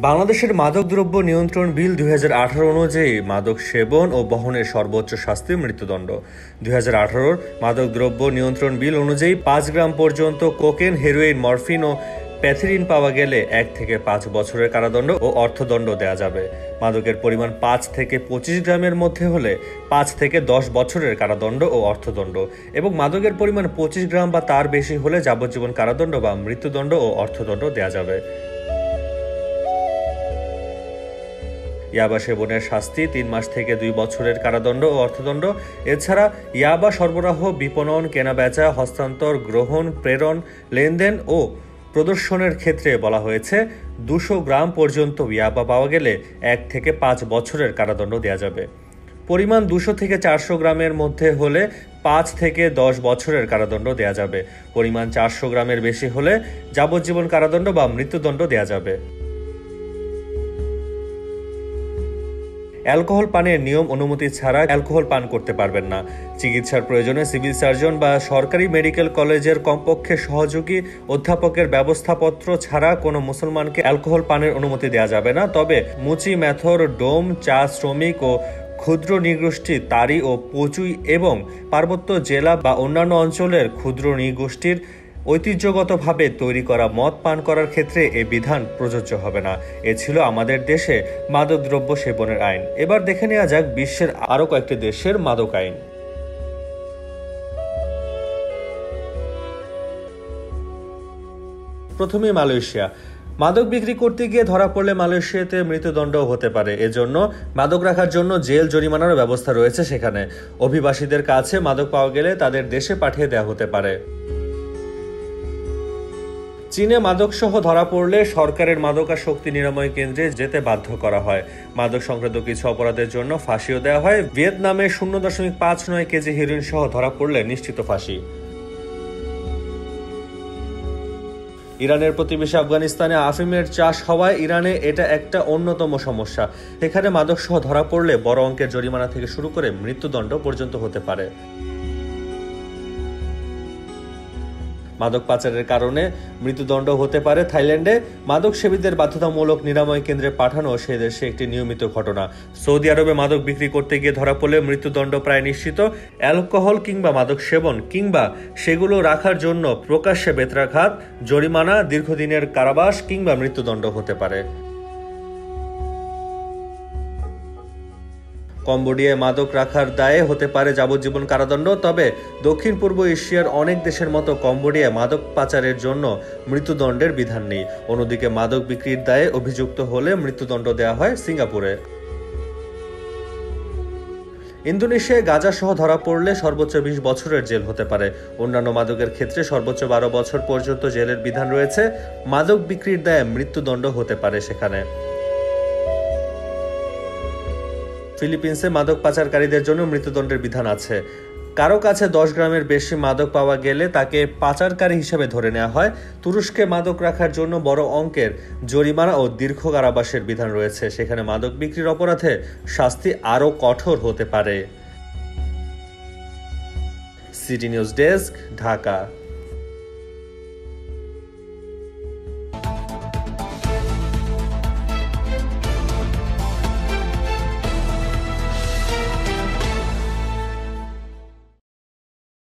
বাংলাদেশের মাদকদ্রব্য নিয়ন্ত্রণ বিল ২০১৮ অনুযায়ী মাদক সেবন ও বহনের সর্বোচ্চ শাস্তি মৃত্যুদণ্ড। ২০১৮ মাদকদ্রব্য নিয়ন্ত্রণ বিল অনুযায়ী ৫ গ্রাম পর্যন্ত কোকেন, হেরোইন, মরফিন ও প্যাথিরিন পাওয়া গেলে ১ থেকে ৫ বছরের কারাদণ্ড ও অর্থদণ্ড দেওয়া যাবে। মাদকের পরিমাণ ৫ থেকে ২৫ গ্রামের মধ্যে হলে ৫ থেকে ১০ বছরের কারাদণ্ড ও অর্থদণ্ড, এবং মাদকের পরিমাণ ২৫ গ্রাম বা তার বেশি হলে যাবজ্জীবন কারাদণ্ড বা মৃত্যুদণ্ড ও অর্থদণ্ড দেওয়া যাবে। ইয়াবা সেবনের শাস্তি ৩ মাস থেকে ২ বছরের কারাদণ্ড ও অর্থদণ্ড। এছাড়া ইয়াবা সরবরাহ, বিপণন, কেনাবেচা, হস্তান্তর, গ্রহণ, প্রেরণ, লেনদেন ও প্রদর্শনের ক্ষেত্রে বলা হয়েছে ২০০ গ্রাম পর্যন্ত ইয়াবা পাওয়া গেলে ১ থেকে ৫ বছরের কারাদণ্ড দেওয়া যাবে। পরিমাণ ২০০ থেকে ৪০০ গ্রামের মধ্যে হলে ৫ থেকে ১০ বছরের কারাদণ্ড দেওয়া যাবে। পরিমাণ ৪০০ গ্রামের বেশি হলে যাবজ্জীবন কারাদণ্ড বা মৃত্যুদণ্ড দেওয়া যাবে। অ্যালকোহল পানের নিয়ম অনুমতি ছাড়া অ্যালকোহল পান করতে পারবেন না। চিকিৎসার প্রয়োজনে সিভিল সার্জন বা সরকারি মেডিকেল কলেজের কমপক্ষে সহযোগী অধ্যাপকের ব্যবস্থাপত্র ছাড়া কোনো মুসলমানকে অ্যালকোহল পানের অনুমতি দেওয়া যাবে না। তবে মুচি, মেথর, ডোম, চা শ্রমিক ও ক্ষুদ্র নৃগোষ্ঠী, তারি ও পচুই এবং পার্বত্য জেলা বা অন্যান্য অঞ্চলের ক্ষুদ্র নৃগোষ্ঠীর ঐতিহ্যগতভাবে তৈরি করা মদ পান করার ক্ষেত্রে এ বিধান প্রযোজ্য হবে না। এ ছিল আমাদের দেশে মাদকদ্রব্য সেবনের আইন। এবার দেখে নেওয়া যাক বিশ্বের আরও কয়েকটি দেশের মাদক আইন। প্রথমে মালয়েশিয়া। মাদক বিক্রি করতে গিয়ে ধরা পড়লে মালয়েশিয়াতে মৃত্যুদণ্ডও হতে পারে। এজন্য মাদক রাখার জন্য জেল, জরিমানারও ব্যবস্থা রয়েছে সেখানে। অভিবাসীদের কাছে মাদক পাওয়া গেলে তাদের দেশে পাঠিয়ে দেওয়া হতে পারে। চীনে মাদকসহ ধরা পড়লে সরকারের মাদকাসক্তি নিরাময় কেন্দ্রে যেতে বাধ্য করা হয়। মাদক সংক্রান্ত কিছু অপরাধের জন্য ফাঁসিও দেওয়া হয়। ভিয়েতনামে 0.59 কেজি হেরোইন সহ ধরা পড়লে নিশ্চিত ফাঁসি। ইরানের প্রতিবেশী আফগানিস্তানে আফিমের চাষ হওয়ায় ইরানে এটা একটা অন্যতম সমস্যা। সেখানে মাদকসহ ধরা পড়লে বড় অঙ্কের জরিমানা থেকে শুরু করে মৃত্যুদণ্ড পর্যন্ত হতে পারে। মাদক পাচারের কারণে মৃত্যুদণ্ড হতে পারে থাইল্যান্ডে। মাদক সেবীদের বাধ্যতামূলক নিরাময় কেন্দ্রে পাঠানো সে দেশে একটি নিয়মিত ঘটনা। সৌদি আরবে মাদক বিক্রি করতে গিয়ে ধরা পড়লে মৃত্যুদণ্ড প্রায় নিশ্চিত। অ্যালকোহল কিংবা মাদক সেবন কিংবা সেগুলো রাখার জন্য প্রকাশ্যে বেত্রাঘাত, জরিমানা, দীর্ঘদিনের কারাবাস কিংবা মৃত্যুদণ্ড হতে পারে। কম্বোডিয়ায় মাদক রাখার দায়ে হতে পারে যাবজ্জীবন কারাদণ্ড। তবে দক্ষিণ পূর্ব এশিয়ার অনেক দেশের মতো কম্বোডিয়ায় মাদক পাচারের জন্য মৃত্যুদণ্ডের বিধান নেই। অন্যদিকে মাদক বিক্রির দায়ে অভিযুক্ত হলে মৃত্যুদণ্ড দেওয়া হয় সিঙ্গাপুরে। ইন্দোনেশিয়ায় গাঁজা সহ ধরা পড়লে সর্বোচ্চ ২০ বছরের জেল হতে পারে। অন্যান্য মাদকের ক্ষেত্রে সর্বোচ্চ ১২ বছর পর্যন্ত জেলের বিধান রয়েছে। মাদক বিক্রির দায়ে মৃত্যুদণ্ড হতে পারে সেখানে। ফিলিপিন্সে মাদক পাচারকারীদের জন্য মৃত্যুদণ্ডের বিধান আছে। কারো কাছে ১০ গ্রামের বেশি মাদক পাওয়া গেলে তাকে পাচারকারী হিসেবে ধরে নেওয়া হয়। তুরস্কে মাদক রাখার জন্য বড় অঙ্কের জরিমানা ও দীর্ঘ কারাবাসের বিধান রয়েছে। সেখানে মাদক বিক্রির অপরাধে শাস্তি আরও কঠোর হতে পারে। City news desk, Dhaka.